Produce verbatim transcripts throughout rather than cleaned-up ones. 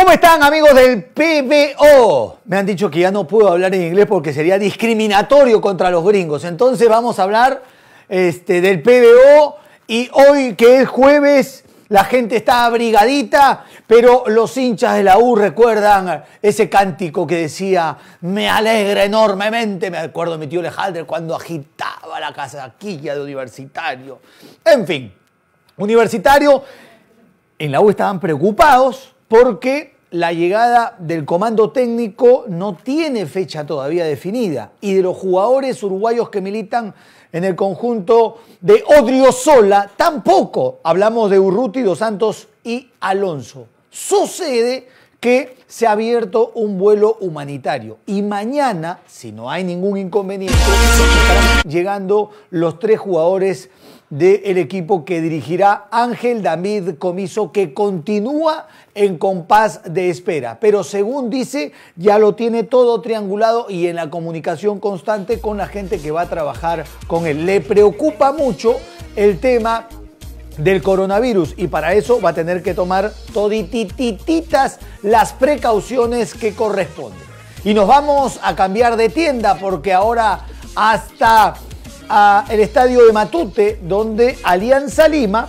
¿Cómo están, amigos del P B O? Me han dicho que ya no puedo hablar en inglés porque sería discriminatorio contra los gringos. Entonces vamos a hablar este, del P B O, y hoy, que es jueves, la gente está abrigadita, pero los hinchas de la U recuerdan ese cántico que decía: me alegra enormemente. Me acuerdo de mi tío Alejandro cuando agitaba la casaquilla de Universitario. En fin, Universitario, en la U estaban preocupados porque la llegada del comando técnico no tiene fecha todavía definida, y de los jugadores uruguayos que militan en el conjunto de Odriozola tampoco. Hablamos de Urruti, Dos Santos y Alonso. Sucede que se ha abierto un vuelo humanitario y mañana, si no hay ningún inconveniente, estarán llegando los tres jugadores del equipo que dirigirá Ángel David Comiso, que continúa en compás de espera, pero según dice ya lo tiene todo triangulado y en la comunicación constante con la gente que va a trabajar con él. Le preocupa mucho el tema del coronavirus y para eso va a tener que tomar toditititas las precauciones que corresponden. Y nos vamos a cambiar de tienda porque ahora hasta a el estadio de Matute, donde Alianza Lima,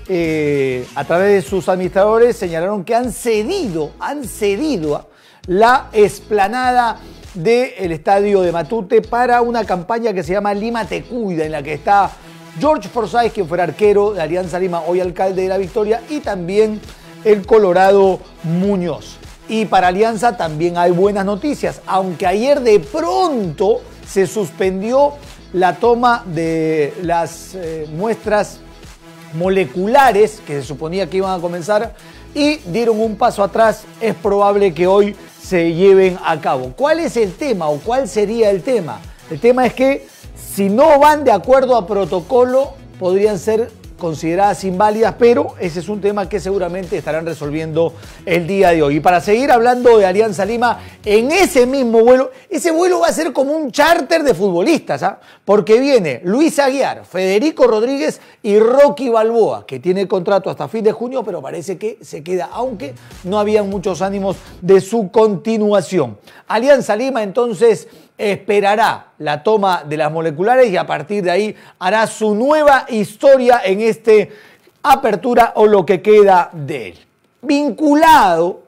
eh, a través de sus administradores, señalaron que han cedido, han cedido la explanada del estadio de Matute para una campaña que se llama Lima Te Cuida, en la que está George Forsyth, quien fuera arquero de Alianza Lima, hoy alcalde de La Victoria, y también el Colorado Muñoz. Y para Alianza también hay buenas noticias, aunque ayer de pronto se suspendió la toma de las eh, muestras moleculares que se suponía que iban a comenzar y dieron un paso atrás. Es probable que hoy se lleven a cabo. ¿Cuál es el tema o cuál sería el tema? El tema es que si no van de acuerdo a protocolo podrían ser consideradas inválidas, pero ese es un tema que seguramente estarán resolviendo el día de hoy. Y para seguir hablando de Alianza Lima, en ese mismo vuelo, ese vuelo va a ser como un charter de futbolistas, ¿ah? Porque viene Luis Aguiar, Federico Rodríguez y Rocky Balboa, que tiene contrato hasta fin de junio, pero parece que se queda, aunque no habían muchos ánimos de su continuación. Alianza Lima entonces esperará la toma de las moleculares y a partir de ahí hará su nueva historia en este apertura o lo que queda de él. Vinculado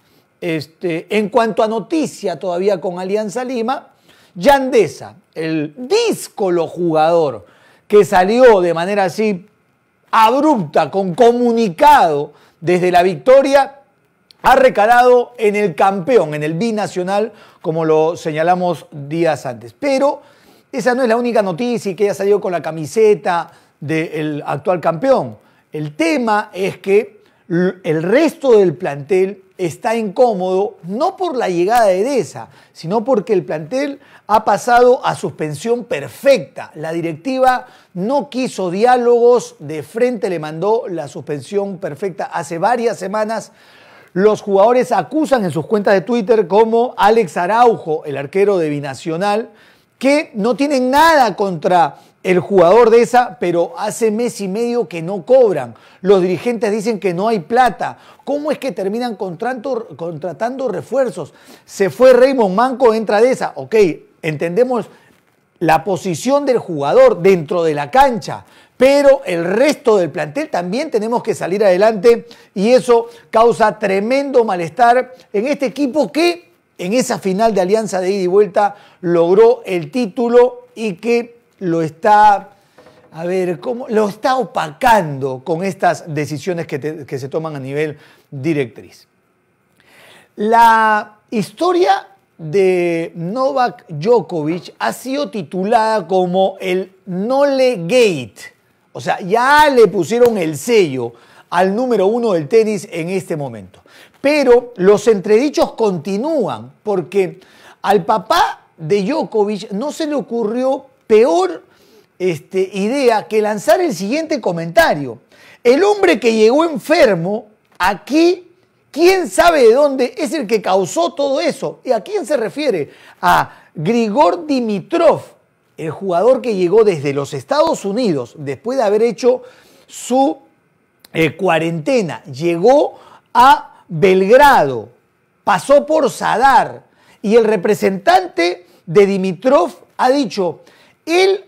este, en cuanto a noticia todavía con Alianza Lima, Yandesa, el díscolo jugador que salió de manera así abrupta con comunicado desde La Victoria, ha recalado en el campeón, en el binacional, como lo señalamos días antes. Pero esa no es la única noticia y que haya salido con la camiseta del actual campeón. El tema es que el resto del plantel está incómodo, no por la llegada de Deza, sino porque el plantel ha pasado a suspensión perfecta. La directiva no quiso diálogos, de frente le mandó la suspensión perfecta hace varias semanas. Los jugadores acusan en sus cuentas de Twitter, como Alex Araujo, el arquero de Binacional, que no tienen nada contra el jugador de esa, pero hace mes y medio que no cobran. Los dirigentes dicen que no hay plata. ¿Cómo es que terminan contratando, contratando refuerzos? Se fue Raymond Manco, entra Deza. Ok, entendemos la posición del jugador dentro de la cancha, pero el resto del plantel también tenemos que salir adelante y eso causa tremendo malestar en este equipo que en esa final de Alianza de ida y vuelta logró el título y que lo está, a ver, ¿cómo? Lo está opacando con estas decisiones que, te, que se toman a nivel directriz. La historia de Novak Djokovic ha sido titulada como el Nole Gate. O sea, ya le pusieron el sello al número uno del tenis en este momento. Pero los entredichos continúan porque al papá de Djokovic no se le ocurrió peor este, idea que lanzar el siguiente comentario. El hombre que llegó enfermo aquí, quién sabe de dónde, es el que causó todo eso. ¿Y a quién se refiere? A Grigor Dimitrov, el jugador que llegó desde los Estados Unidos después de haber hecho su eh, cuarentena. Llegó a Belgrado pasó por Zadar. Y el representante de Dimitrov ha dicho, él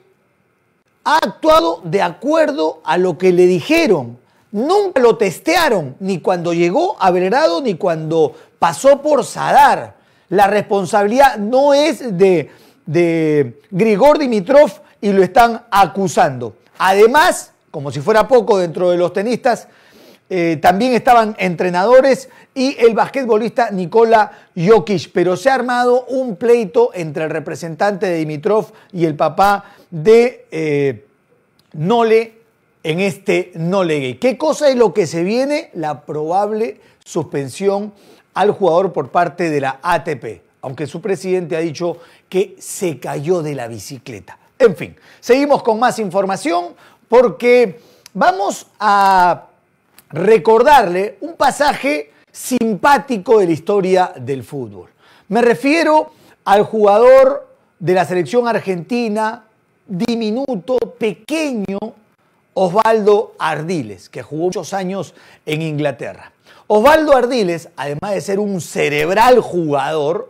ha actuado de acuerdo a lo que le dijeron. Nunca lo testearon, ni cuando llegó a Belgrado, ni cuando pasó por Zadar. La responsabilidad no es de, de Grigor Dimitrov y lo están acusando. Además, como si fuera poco dentro de los tenistas, eh, también estaban entrenadores y el basquetbolista Nikola Jokic. Pero se ha armado un pleito entre el representante de Dimitrov y el papá de eh, Nole en este Nole Gate. ¿Qué cosa es lo que se viene? La probable suspensión al jugador por parte de la A T P, aunque su presidente ha dicho que se cayó de la bicicleta. En fin, seguimos con más información porque vamos a recordarle un pasaje simpático de la historia del fútbol. Me refiero al jugador de la selección argentina, diminuto, pequeño, Osvaldo Ardiles, que jugó muchos años en Inglaterra. Osvaldo Ardiles, además de ser un cerebral jugador,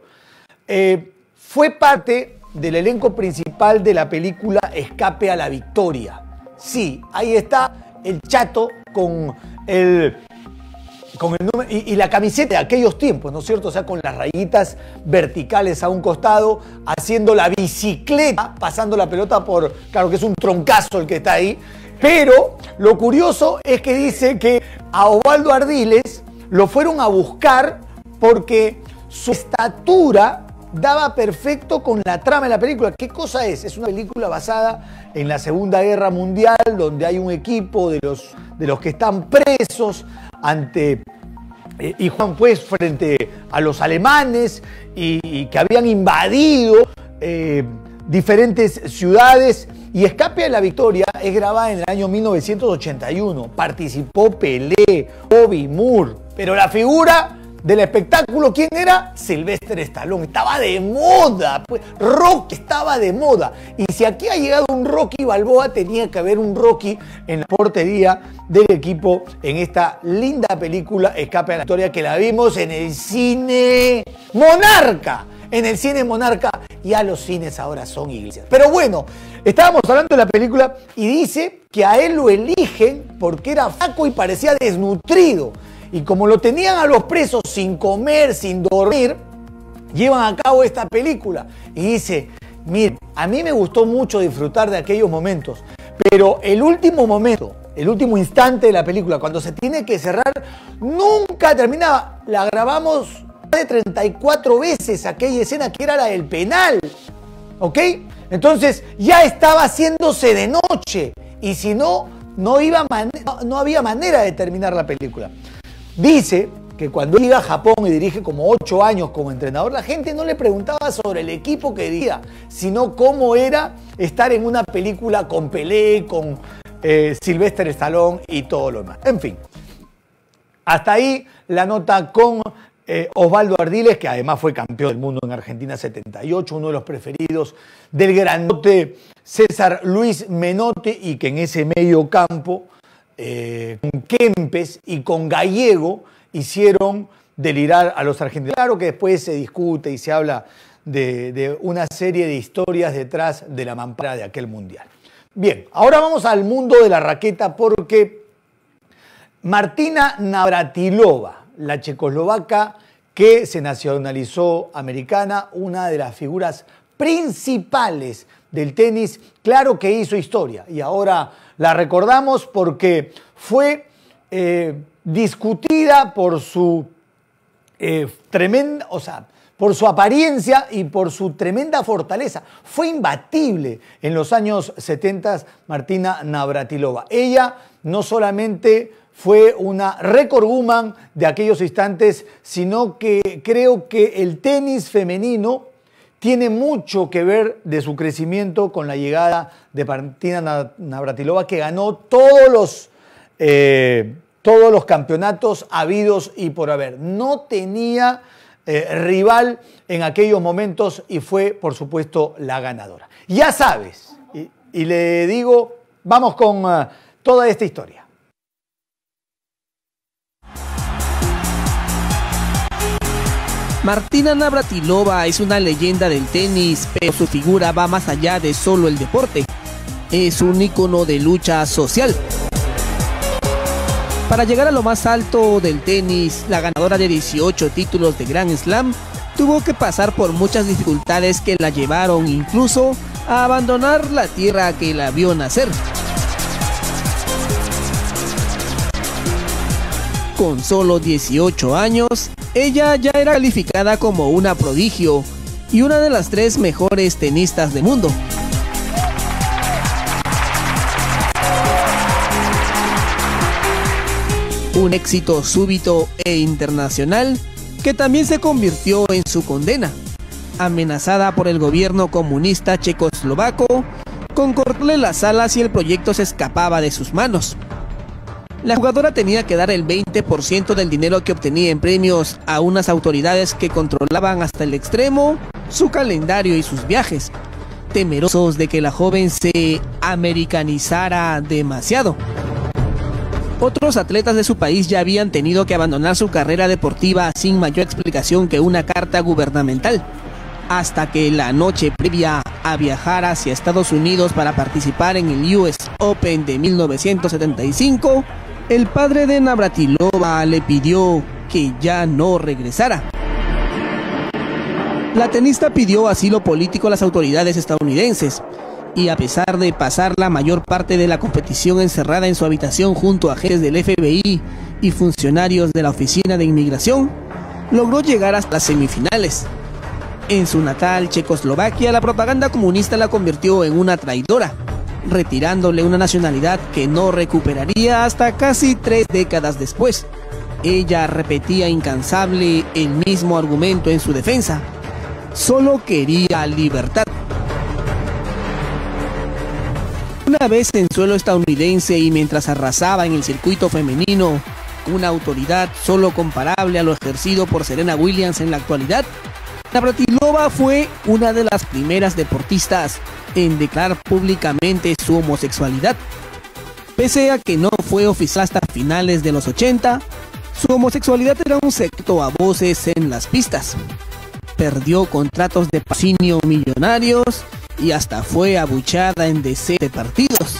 eh, fue parte del elenco principal de la película Escape a la Victoria. Sí, ahí está el chato con el, con el número y, y la camiseta de aquellos tiempos, ¿no es cierto? O sea, con las rayitas verticales a un costado, haciendo la bicicleta, pasando la pelota por, claro que es un troncazo el que está ahí, pero lo curioso es que dice que a Osvaldo Ardiles lo fueron a buscar porque su estatura daba perfecto con la trama de la película. ¿Qué cosa es? Es una película basada en la Segunda Guerra Mundial, donde hay un equipo de los, de los que están presos ante eh, y juegan pues frente a los alemanes y, y que habían invadido eh, diferentes ciudades. Y Escape a la Victoria es grabada en el año mil novecientos ochenta y uno. Participó Pelé, Bobby Moore, pero la figura del espectáculo, ¿quién era? Sylvester Stallone. Estaba de moda, pues. Rocky estaba de moda. Y si aquí ha llegado un Rocky Balboa, tenía que haber un Rocky en la portería del equipo en esta linda película Escape a la Victoria, que la vimos en el cine Monarca. En el cine Monarca, ya los cines ahora son iglesias. Pero bueno, estábamos hablando de la película y dice que a él lo eligen porque era flaco y parecía desnutrido. Y como lo tenían a los presos sin comer, sin dormir, llevan a cabo esta película. Y dice, mire, a mí me gustó mucho disfrutar de aquellos momentos, pero el último momento, el último instante de la película, cuando se tiene que cerrar, nunca terminaba. La grabamos de treinta y cuatro veces aquella escena que era la del penal, ¿ok? Entonces ya estaba haciéndose de noche y si no, no, iba man- no había manera de terminar la película. Dice que cuando llega a Japón y dirige como ocho años como entrenador, la gente no le preguntaba sobre el equipo que dirigía, sino cómo era estar en una película con Pelé, con eh, Sylvester Stallone y todo lo demás. En fin, hasta ahí la nota con Eh, Osvaldo Ardiles, que además fue campeón del mundo en Argentina setenta y ocho, uno de los preferidos del grandote César Luis Menotti, y que en ese medio campo, eh, con Kempes y con Gallego, hicieron delirar a los argentinos. Claro que después se discute y se habla de, de una serie de historias detrás de la mampara de aquel mundial. Bien, ahora vamos al mundo de la raqueta porque Martina Navratilova, la checoslovaca que se nacionalizó americana, una de las figuras principales del tenis, claro que hizo historia y ahora la recordamos porque fue eh, discutida por su eh, tremenda, o sea, por su apariencia y por su tremenda fortaleza. Fue imbatible en los años setenta Martina Navratilova. Ella no solamente fue una record woman de aquellos instantes, sino que creo que el tenis femenino tiene mucho que ver de su crecimiento con la llegada de Martina Navratilova, que ganó todos los, eh, todos los campeonatos habidos y por haber. No tenía eh, rival en aquellos momentos y fue, por supuesto, la ganadora. Ya sabes, y, y le digo, vamos con uh, toda esta historia. Martina Navratilova es una leyenda del tenis, pero su figura va más allá de solo el deporte. Es un ícono de lucha social. Para llegar a lo más alto del tenis, la ganadora de dieciocho títulos de Grand Slam tuvo que pasar por muchas dificultades que la llevaron incluso a abandonar la tierra que la vio nacer. Con solo dieciocho años, ella ya era calificada como una prodigio y una de las tres mejores tenistas del mundo. Un éxito súbito e internacional que también se convirtió en su condena, amenazada por el gobierno comunista checoslovaco con cortarle las alas si el proyecto se escapaba de sus manos. La jugadora tenía que dar el veinte por ciento del dinero que obtenía en premios a unas autoridades que controlaban hasta el extremo su calendario y sus viajes, temerosos de que la joven se americanizara demasiado. Otros atletas de su país ya habían tenido que abandonar su carrera deportiva sin mayor explicación que una carta gubernamental, hasta que la noche previa a viajar hacia Estados Unidos para participar en el U S Open de mil novecientos setenta y cinco, el padre de Navratilova le pidió que ya no regresara. La tenista pidió asilo político a las autoridades estadounidenses, y a pesar de pasar la mayor parte de la competición encerrada en su habitación junto a agentes del F B I y funcionarios de la Oficina de Inmigración, logró llegar hasta las semifinales. En su natal Checoslovaquia, la propaganda comunista la convirtió en una traidora, retirándole una nacionalidad que no recuperaría hasta casi tres décadas después. Ella repetía incansable el mismo argumento en su defensa: solo quería libertad. Una vez en suelo estadounidense y mientras arrasaba en el circuito femenino, una autoridad solo comparable a lo ejercido por Serena Williams en la actualidad, Navratilova fue una de las primeras deportistas en declarar públicamente su homosexualidad. Pese a que no fue oficial hasta finales de los ochenta, su homosexualidad era un secreto a voces en las pistas. Perdió contratos de patrocinio millonarios y hasta fue abucheada en decenas de partidos.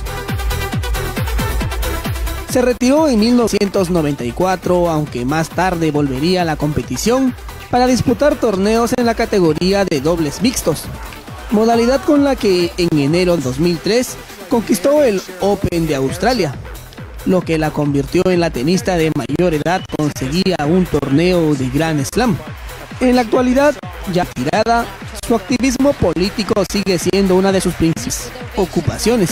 Se retiró en mil novecientos noventa y cuatro, aunque más tarde volvería a la competición para disputar torneos en la categoría de dobles mixtos, modalidad con la que en enero de dos mil tres conquistó el Open de Australia, lo que la convirtió en la tenista de mayor edad que conseguía un torneo de Grand Slam. En la actualidad, ya retirada, su activismo político sigue siendo una de sus principales ocupaciones.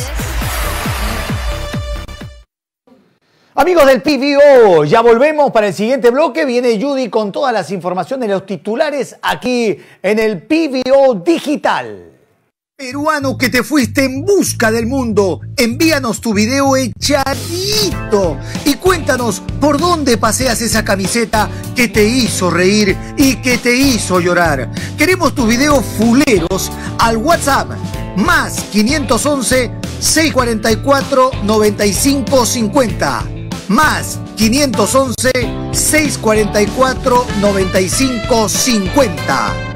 Amigos del P B O, ya volvemos para el siguiente bloque. Viene Judy con todas las informaciones de los titulares aquí en el P B O Digital. Peruano que te fuiste en busca del mundo, envíanos tu video echadito y cuéntanos por dónde paseas esa camiseta que te hizo reír y que te hizo llorar. Queremos tus videos fuleros al WhatsApp más quinientos once, seiscientos cuarenta y cuatro, noventa y cinco cincuenta. Más quinientos once, seiscientos cuarenta y cuatro, noventa y cinco cincuenta.